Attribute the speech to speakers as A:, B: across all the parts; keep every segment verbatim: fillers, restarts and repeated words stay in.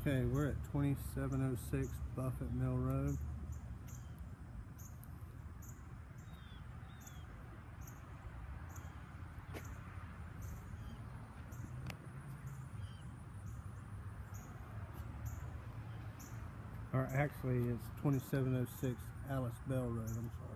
A: Okay, we're at twenty-seven oh six Buffett Mill Road. Or actually, it's twenty-seven oh six Alice Bell Road, I'm sorry.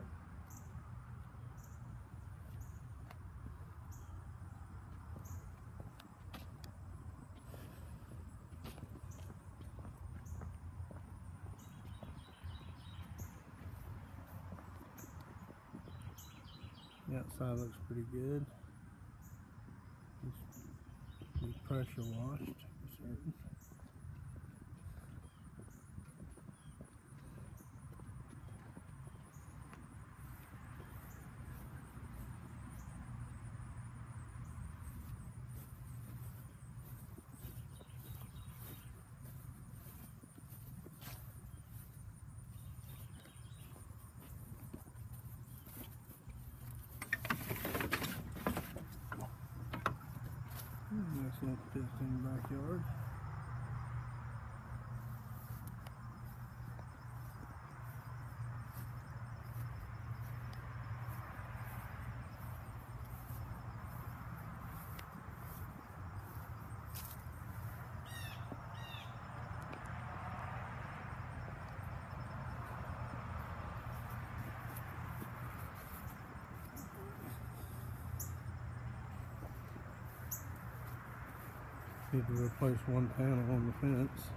A: The outside looks pretty good. It's be pressure washed for certain. Nice little pit in the backyard. Need to replace one panel on the fence.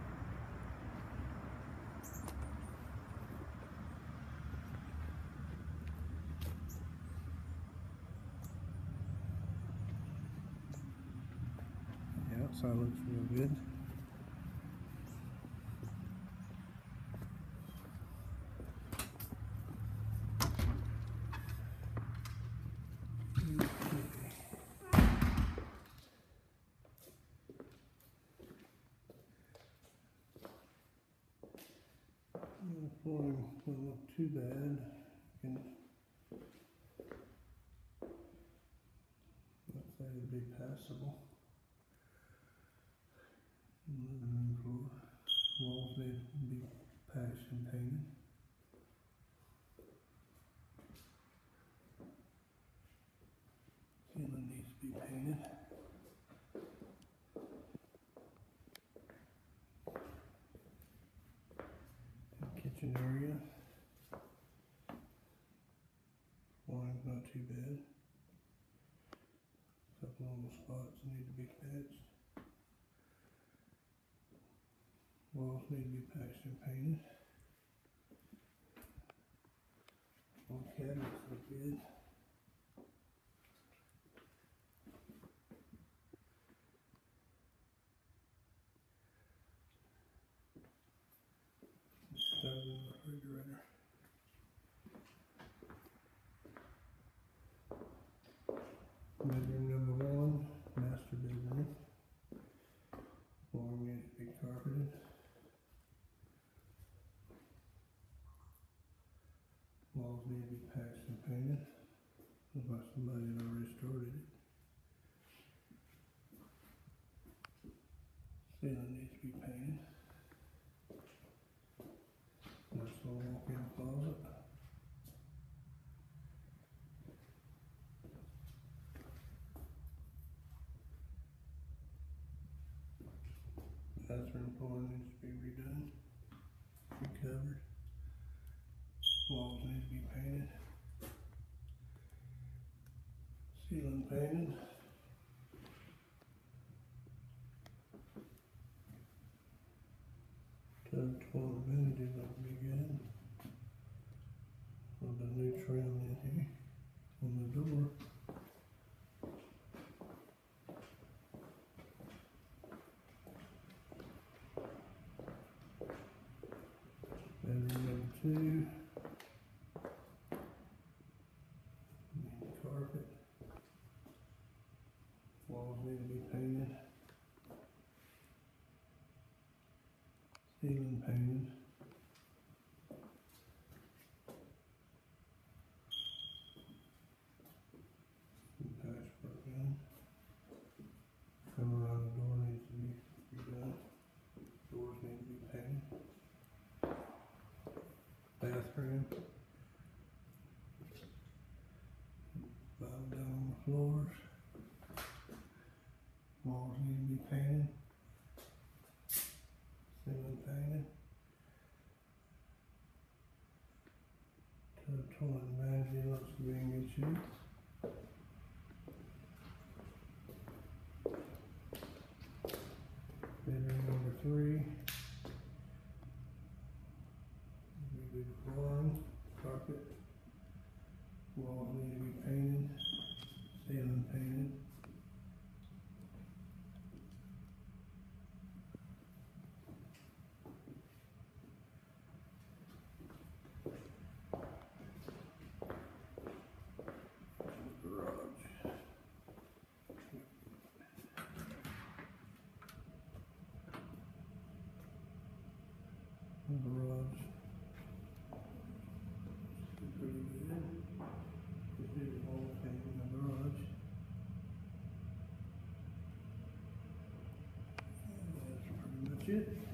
A: The outside looks real good. The flooring doesn't look too bad. Can, let's say it'd be passable. Living room floor. Walls need to be patched and painted. Ceiling needs to be painted. Kitchen area. Flooring's not too bad. A couple little spots need to be patched. Walls need to be patched and painted. All cabinets look good. Stove and refrigerator. Bedroom number one, master bedroom. Flooring needs to be carpeted. Walls need to be patched and painted. Looks like somebody had already started it. Ceiling needs to be painted. Nice little walk-in closet. Bathroom floor needs to be redone, recovered. Walls need to be painted. Ceiling painted. Tub, toilet, vanity look pretty good. A little bit of new trim in here on the door. Bedroom number two. Need carpet. Walls need to be painted. Ceiling painted. Some patchwork done. Come around the door needs to be redone. bathroom. Above down on the floors. Walls need to be painted. Ceiling painted. Tub, toilet, and vanity looks to be in good shape. Bedroom number three. We did flooring, carpet. Walls need to be painted. Ceiling painted. Garage. Garage. Pretty good. Just did the whole thing in the garage. And that's pretty much it.